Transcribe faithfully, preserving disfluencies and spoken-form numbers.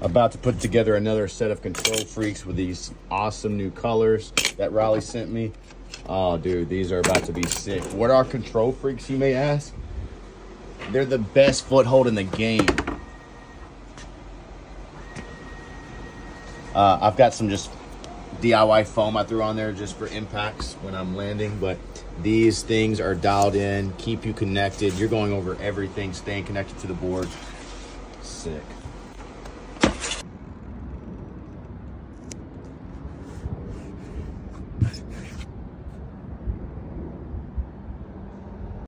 About to put together another set of Control Freaks with these awesome new colors that Raleigh sent me. Oh, dude, these are about to be sick. What are Control Freaks, you may ask? They're the best foothold in the game. Uh, I've got some just D I Y foam I threw on there just for impacts when I'm landing, but these things are dialed in, keep you connected. You're going over everything, staying connected to the board. Sick.